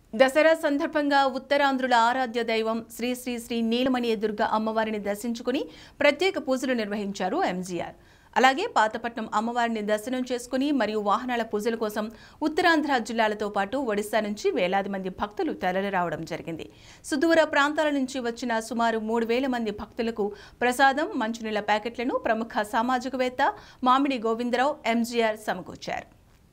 దసరా సందర్భంగా ఉత్తరాంధ్రుల ఆరాధ్య దైవం శ్రీ శ్రీ శ్రీ నీలమణి దుర్గ అమ్మవారిని దర్శించుకుని ప్రత్యేక పూజలు నిర్వహించారు ఎంజీఆర్. అలాగే పాతపట్నం అమ్మవారిని దర్శనం చేసుకుని మరియు వాహనాల పూజల కోసం ఉత్తరాంధ్ర జిల్లాలతో పాటు ఒడిశా నుంచి వేలాది మంది భక్తులు తరలిరావడం జరిగింది. సుదూర ప్రాంతాల నుంచి వచ్చిన సుమారు 3,000 మంది భక్తులకు ప్రసాదం, మంచినీళ్ల ప్యాకెట్లను ప్రముఖ సామాజికవేత్త మామిడి గోవిందరావు ఎంజీఆర్ సమకూర్చారు.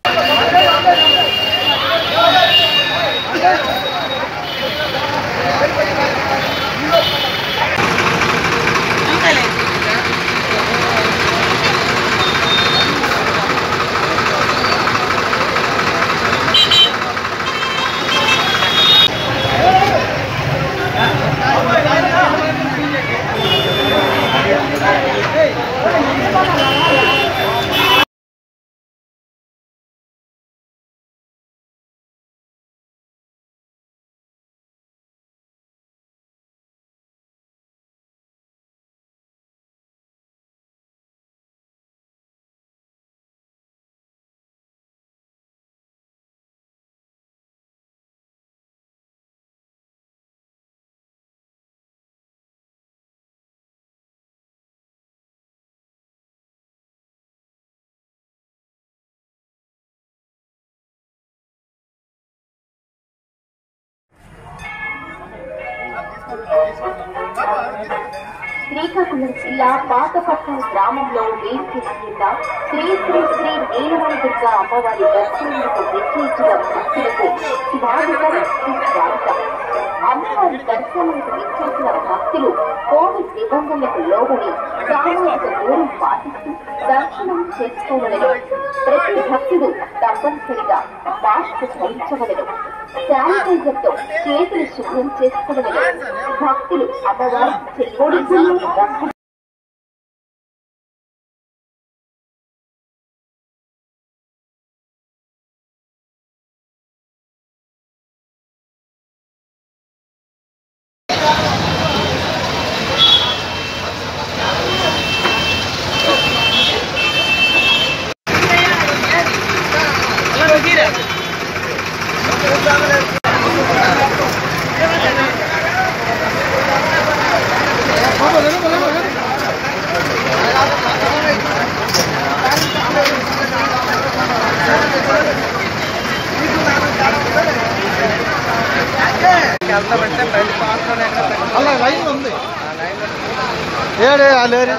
శ్రీకాకుళం జిల్లా పాతపట్నం గ్రామంలో వేంకటేశ్వర శ్రీ శ్రీ శ్రీ నీలమణి దుర్గ అమ్మవారి దర్శనానికి విచ్చేసిన భక్తులకు స్వాగతం. అమ్మవారి దర్శనానికి విచ్చేసిన భక్తులు కోవిడ్ నిబంధనలకు లోబడి సామాజిక దూరం పాటిస్తూ దర్శనం చేసుకోవలను. ప్రతి భక్తుడు తప్పనిసరిగా మాస్క్ ధరించవలను. శానిటైజర్ తో చేతులు శుభ్రం చేసుకోవలను. భక్తులు అమ్మవారికి చెయ్యొడుగులు లైన్ ఉంది ఏడే అలేరు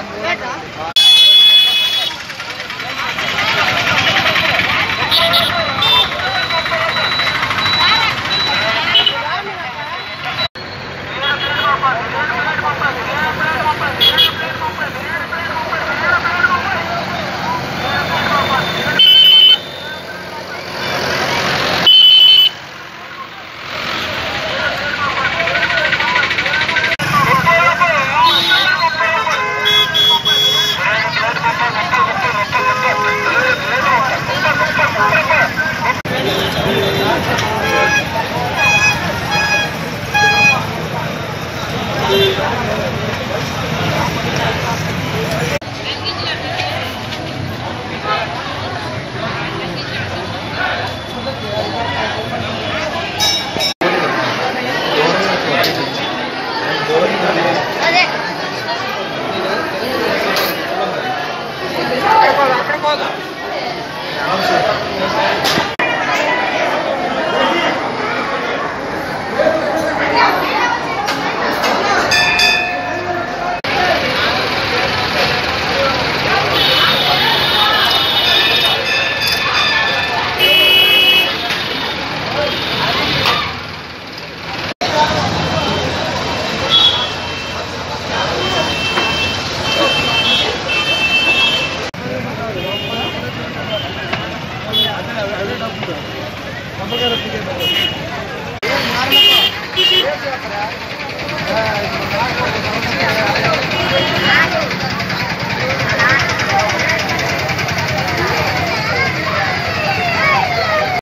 నమ్మకం